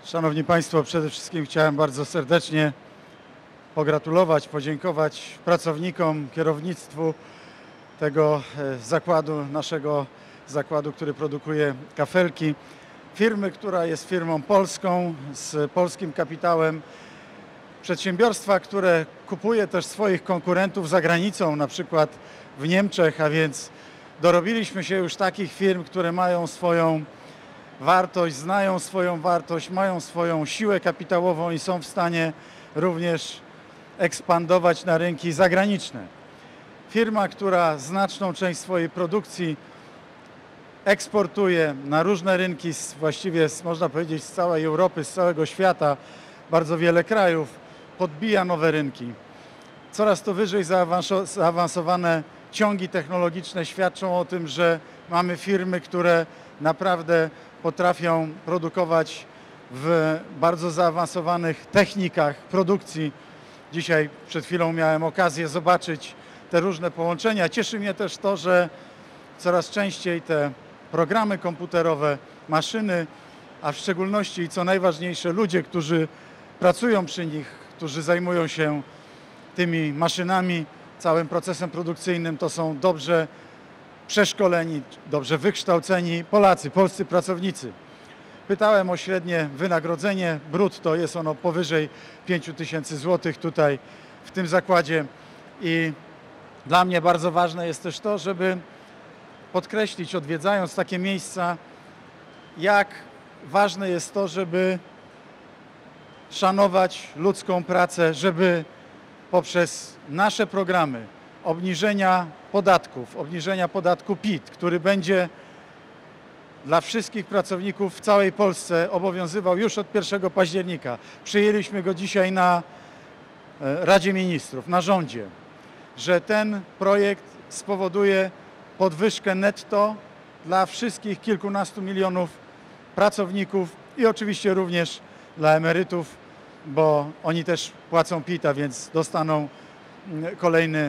Szanowni Państwo, przede wszystkim chciałem bardzo serdecznie pogratulować, podziękować pracownikom, kierownictwu tego zakładu, naszego zakładu, który produkuje kafelki. Firmy, która jest firmą polską, z polskim kapitałem. Przedsiębiorstwa, które kupuje też swoich konkurentów za granicą, na przykład w Niemczech, a więc dorobiliśmy się już takich firm, które mają swoją wartość, znają swoją wartość, mają swoją siłę kapitałową i są w stanie również ekspandować na rynki zagraniczne. Firma, która znaczną część swojej produkcji eksportuje na różne rynki, właściwie można powiedzieć z całej Europy, z całego świata, bardzo wiele krajów, podbija nowe rynki. Coraz to wyżej zaawansowane ciągi technologiczne świadczą o tym, że mamy firmy, które naprawdę potrafią produkować w bardzo zaawansowanych technikach produkcji. Dzisiaj przed chwilą miałem okazję zobaczyć te różne połączenia. Cieszy mnie też to, że coraz częściej te programy komputerowe, maszyny, a w szczególności i co najważniejsze ludzie, którzy pracują przy nich, którzy zajmują się tymi maszynami, całym procesem produkcyjnym, to są dobrze przeszkoleni, dobrze wykształceni Polacy, polscy pracownicy. Pytałem o średnie wynagrodzenie brutto, jest ono powyżej 5000 złotych tutaj w tym zakładzie i dla mnie bardzo ważne jest też to, żeby podkreślić, odwiedzając takie miejsca, jak ważne jest to, żeby szanować ludzką pracę, żeby poprzez nasze programy obniżenia podatku PIT, który będzie dla wszystkich pracowników w całej Polsce obowiązywał już od 1 października. Przyjęliśmy go dzisiaj na Radzie Ministrów, na rządzie, że ten projekt spowoduje podwyżkę netto dla wszystkich kilkunastu milionów pracowników i oczywiście również dla emerytów, bo oni też płacą PIT-a, więc dostaną kolejny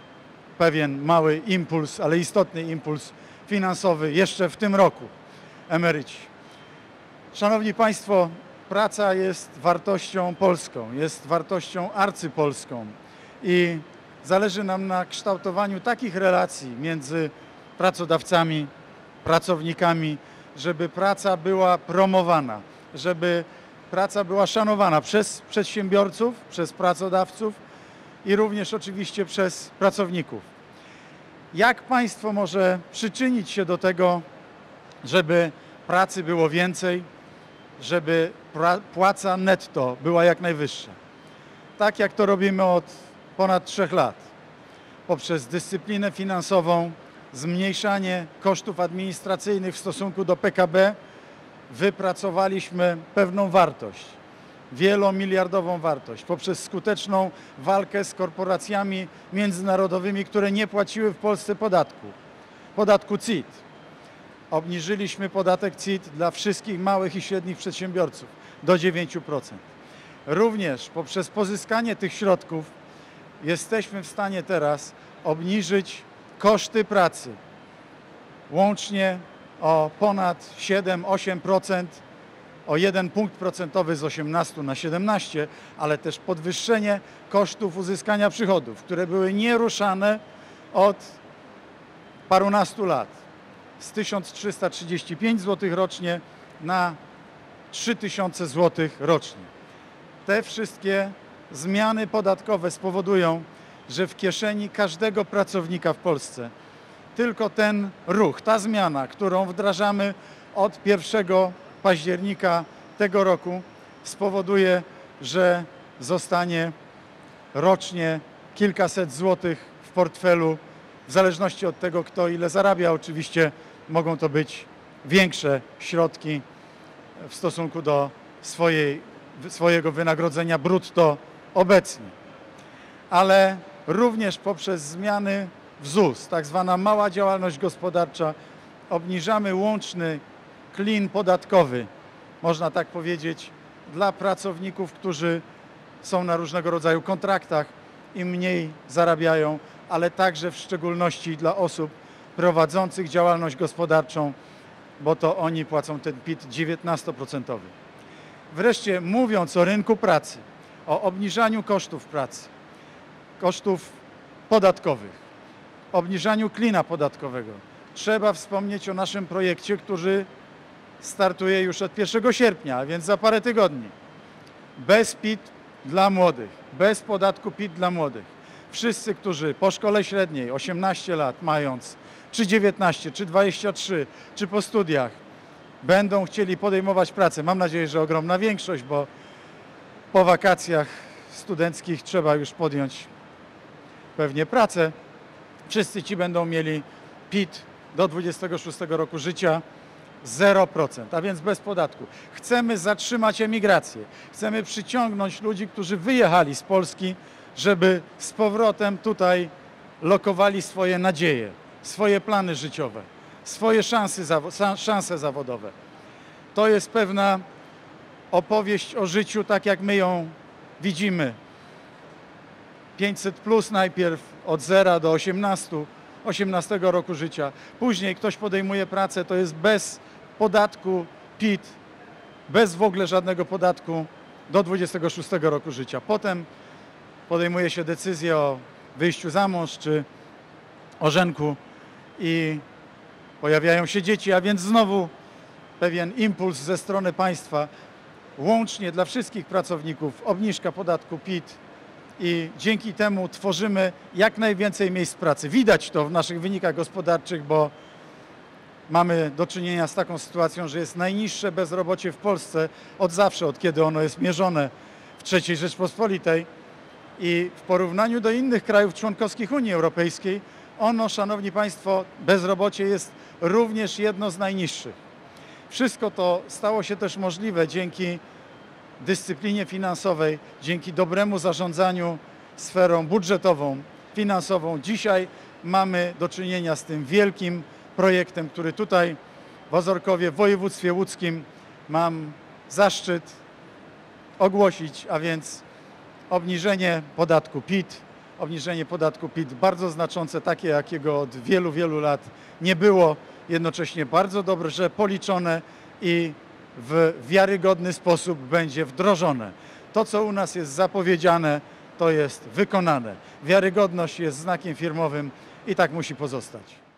pewien mały impuls, ale istotny impuls finansowy jeszcze w tym roku emeryci. Szanowni Państwo, praca jest wartością polską, jest wartością arcypolską i zależy nam na kształtowaniu takich relacji między pracodawcami, pracownikami, żeby praca była promowana, żeby praca była szanowana przez przedsiębiorców, przez pracodawców i również oczywiście przez pracowników. Jak państwo może przyczynić się do tego, żeby pracy było więcej, żeby płaca netto była jak najwyższa? Tak jak to robimy od ponad 3 lat. Poprzez dyscyplinę finansową, zmniejszanie kosztów administracyjnych w stosunku do PKB wypracowaliśmy pewną wartość, wielomiliardową wartość, poprzez skuteczną walkę z korporacjami międzynarodowymi, które nie płaciły w Polsce podatku CIT. Obniżyliśmy podatek CIT dla wszystkich małych i średnich przedsiębiorców do 9%. Również poprzez pozyskanie tych środków jesteśmy w stanie teraz obniżyć koszty pracy łącznie o ponad 7–8%, o 1 punkt procentowy z 18 na 17, ale też podwyższenie kosztów uzyskania przychodów, które były nieruszane od parunastu lat. Z 1335 zł rocznie na 3000 zł rocznie. Te wszystkie zmiany podatkowe spowodują, że w kieszeni każdego pracownika w Polsce tylko ten ruch, ta zmiana, którą wdrażamy od 1 października tego roku, spowoduje, że zostanie rocznie kilkaset złotych w portfelu, w zależności od tego, kto ile zarabia. Oczywiście mogą to być większe środki w stosunku do swojego wynagrodzenia brutto obecnie. Ale również poprzez zmiany w ZUS, tak zwana mała działalność gospodarcza, obniżamy łączny klin podatkowy, można tak powiedzieć, dla pracowników, którzy są na różnego rodzaju kontraktach i mniej zarabiają, ale także w szczególności dla osób prowadzących działalność gospodarczą, bo to oni płacą ten PIT 19%. Wreszcie mówiąc o rynku pracy, o obniżaniu kosztów pracy, kosztów podatkowych, obniżaniu klina podatkowego, trzeba wspomnieć o naszym projekcie, który startuje już od 1 sierpnia, a więc za parę tygodni. Bez PIT dla młodych, bez podatku PIT dla młodych. Wszyscy, którzy po szkole średniej 18 lat mając, czy 19, czy 23, czy po studiach będą chcieli podejmować pracę. Mam nadzieję, że ogromna większość, bo po wakacjach studenckich trzeba już podjąć pewnie pracę. Wszyscy ci będą mieli PIT do 26 roku życia 0%, a więc bez podatku. Chcemy zatrzymać emigrację. Chcemy przyciągnąć ludzi, którzy wyjechali z Polski, żeby z powrotem tutaj lokowali swoje nadzieje, swoje plany życiowe, swoje szanse zawodowe. To jest pewna opowieść o życiu, tak jak my ją widzimy. 500+ najpierw od 0 do 18 roku życia. Później ktoś podejmuje pracę, to jest bez podatku PIT, bez w ogóle żadnego podatku do 26 roku życia. Potem podejmuje się decyzję o wyjściu za mąż czy ożenku i pojawiają się dzieci, a więc znowu pewien impuls ze strony państwa, łącznie dla wszystkich pracowników, obniżka podatku PIT i dzięki temu tworzymy jak najwięcej miejsc pracy. Widać to w naszych wynikach gospodarczych, bo mamy do czynienia z taką sytuacją, że jest najniższe bezrobocie w Polsce od zawsze, od kiedy ono jest mierzone w III Rzeczpospolitej i w porównaniu do innych krajów członkowskich Unii Europejskiej ono, szanowni państwo, bezrobocie jest również jedno z najniższych. Wszystko to stało się też możliwe dzięki dyscyplinie finansowej, dzięki dobremu zarządzaniu sferą budżetową, finansową. Dzisiaj mamy do czynienia z tym wielkim projektem, który tutaj w Ozorkowie, w województwie łódzkim mam zaszczyt ogłosić, a więc obniżenie podatku PIT bardzo znaczące, takie jakiego od wielu, wielu lat nie było, jednocześnie bardzo dobrze policzone i w wiarygodny sposób będzie wdrożone. To, co u nas jest zapowiedziane, to jest wykonane. Wiarygodność jest znakiem firmowym i tak musi pozostać.